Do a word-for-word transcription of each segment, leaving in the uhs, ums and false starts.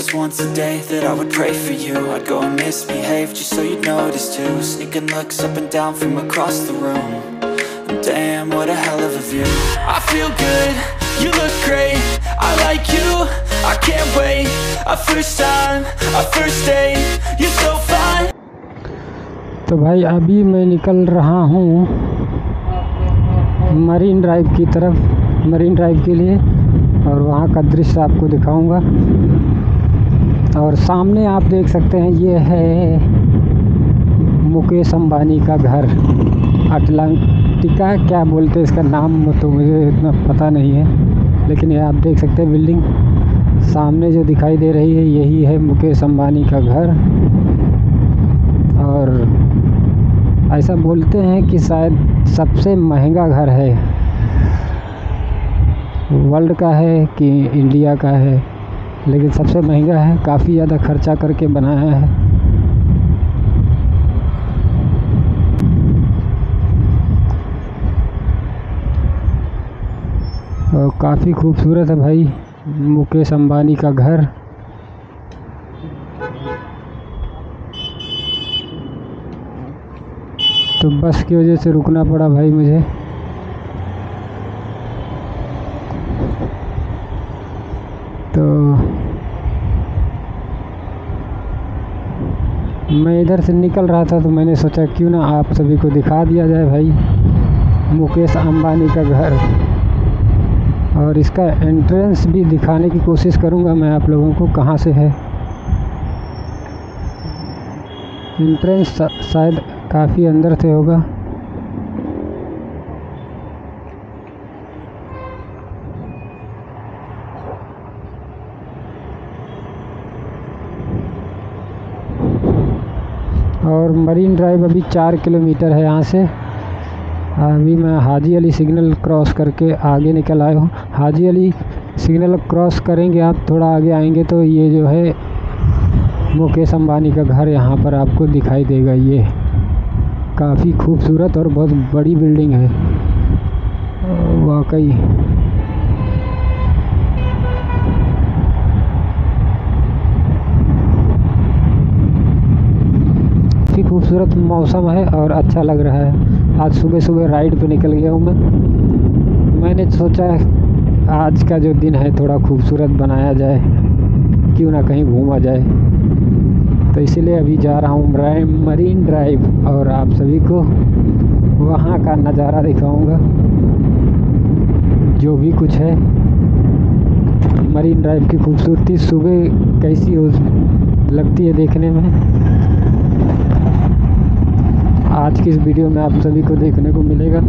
promise once a day that I would pray for you. I'd go and misbehave just so you'd notice too. Sneaking looks up and down from across the room. And damn, what a hell of a view. I feel good, you look great, I like you, I can't wait. A first time, a first date, you're so fine. तो भाई अभी मैं निकल रहा हूँ marine drive की तरफ, marine drive के लिए, और वहाँ का दृश्य आपको दिखाऊंगा। और सामने आप देख सकते हैं ये है मुकेश अंबानी का घर। अटलांटिका क्या बोलते हैं इसका नाम, तो मुझे इतना पता नहीं है, लेकिन ये आप देख सकते हैं बिल्डिंग सामने जो दिखाई दे रही है, यही है मुकेश अंबानी का घर। और ऐसा बोलते हैं कि शायद सबसे महंगा घर है, वर्ल्ड का है कि इंडिया का है, लेकिन सबसे महंगा है। काफ़ी ज़्यादा खर्चा करके बनाया है। और काफ़ी खूबसूरत है भाई मुकेश अंबानी का घर। तो बस की वजह से रुकना पड़ा भाई मुझे। तो मैं इधर से निकल रहा था तो मैंने सोचा क्यों ना आप सभी को दिखा दिया जाए भाई मुकेश अंबानी का घर। और इसका एंट्रेंस भी दिखाने की कोशिश करूंगा मैं आप लोगों को, कहाँ से है एंट्रेंस। शायद काफ़ी अंदर से होगा। और मरीन ड्राइव अभी चार किलोमीटर है यहाँ से। अभी मैं हाजी अली सिग्नल क्रॉस करके आगे निकल आया हूँ। हाजी अली सिग्नल क्रॉस करेंगे आप, थोड़ा आगे आएंगे तो ये जो है मुकेश अंबानी का घर यहाँ पर आपको दिखाई देगा। ये काफ़ी खूबसूरत और बहुत बड़ी बिल्डिंग है वाकई। काफ़ी खूबसूरत मौसम है और अच्छा लग रहा है। आज सुबह सुबह राइड पे निकल गया हूँ मैं। मैंने सोचा आज का जो दिन है थोड़ा खूबसूरत बनाया जाए, क्यों ना कहीं घूमा जाए। तो इसीलिए अभी जा रहा हूँ मरीन ड्राइव और आप सभी को वहाँ का नज़ारा दिखाऊंगा जो भी कुछ है। मरीन ड्राइव की खूबसूरती सुबह कैसी हो लगती है देखने में, आज की इस वीडियो में आप सभी को देखने को मिलेगा।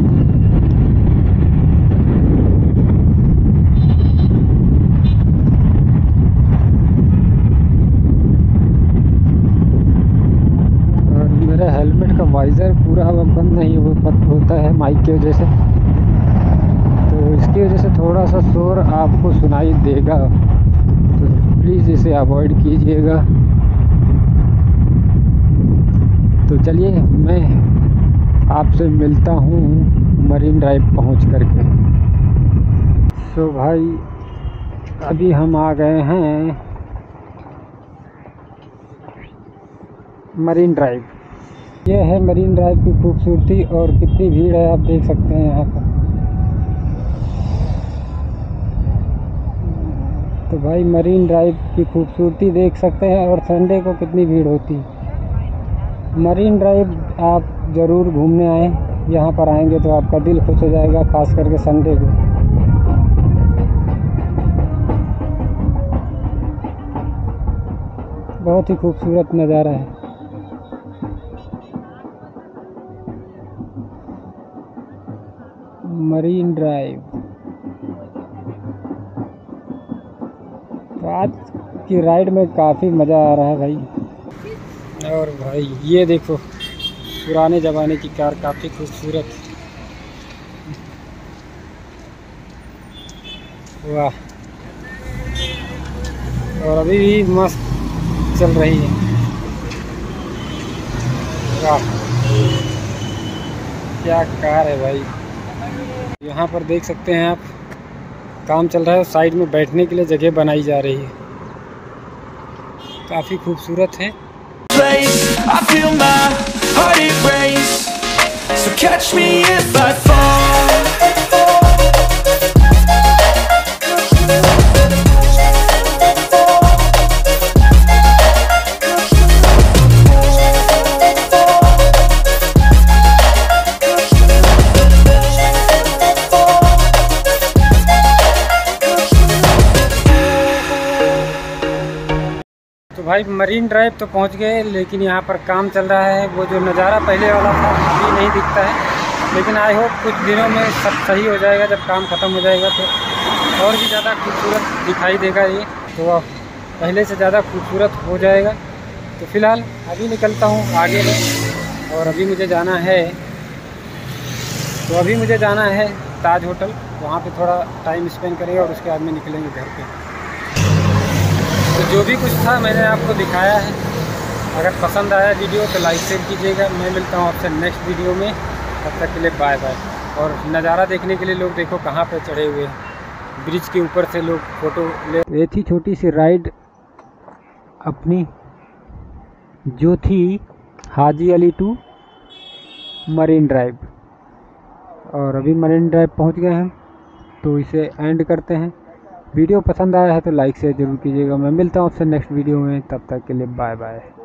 हेलमेट का वाइज़र पूरा बंद नहीं हो होता है माइक की वजह से, तो इसकी वजह से थोड़ा सा शोर आपको सुनाई देगा, तो प्लीज़ इसे अवॉइड कीजिएगा। तो चलिए मैं आपसे मिलता हूँ मरीन ड्राइव पहुँच करके। तो भाई अभी हम आ गए हैं मरीन ड्राइव। ये है मरीन ड्राइव की खूबसूरती और कितनी भीड़ है आप देख सकते हैं यहाँ पर। तो भाई मरीन ड्राइव की खूबसूरती देख सकते हैं और संडे को कितनी भीड़ होती है। मरीन ड्राइव आप ज़रूर घूमने आएँ, यहाँ पर आएंगे तो आपका दिल खुश हो जाएगा, ख़ास करके संडे को। बहुत ही खूबसूरत नज़ारा है। Marine Drive. तो आज की राइड में काफ़ी मज़ा आ रहा है भाई। और भाई ये देखो पुराने ज़माने की कार, काफ़ी खूबसूरत। वाह, और अभी भी मस्त चल रही है। वाह क्या कार है भाई। यहाँ पर देख सकते हैं आप काम चल रहा है, साइड में बैठने के लिए जगह बनाई जा रही है। काफ़ी खूबसूरत है। I feel my heart erase, so catch me if I fall. तो भाई मरीन ड्राइव तो पहुंच गए, लेकिन यहाँ पर काम चल रहा है। वो जो नज़ारा पहले वाला था अभी नहीं दिखता है, लेकिन आई होप कुछ दिनों में सब सही हो जाएगा। जब काम ख़त्म हो जाएगा तो और भी ज़्यादा खूबसूरत दिखाई देगा ये, तो अब पहले से ज़्यादा खूबसूरत हो जाएगा। तो फ़िलहाल अभी निकलता हूँ आगे में, और अभी मुझे जाना है तो अभी मुझे जाना है ताज होटल। वहाँ पे थोड़ा टाइम स्पेंड करेंगे और उसके बाद में निकलेंगे घर पे। तो जो भी कुछ था मैंने आपको दिखाया है। अगर पसंद आया वीडियो तो लाइक शेयर कीजिएगा। मैं मिलता हूँ आपसे नेक्स्ट वीडियो में, तब तक के लिए बाय बाय। और नज़ारा देखने के लिए लोग देखो कहाँ पे चढ़े हुए हैं, ब्रिज के ऊपर से लोग फ़ोटो ले। ये थी छोटी सी राइड अपनी, जो थी Haji Ali to Marine Drive. और अभी मरीन ड्राइव पहुँच गए हैं, तो इसे एंड करते हैं। वीडियो पसंद आया है तो लाइक शेयर जरूर कीजिएगा। मैं मिलता हूँ आपसे नेक्स्ट वीडियो में, तब तक के लिए बाय बाय।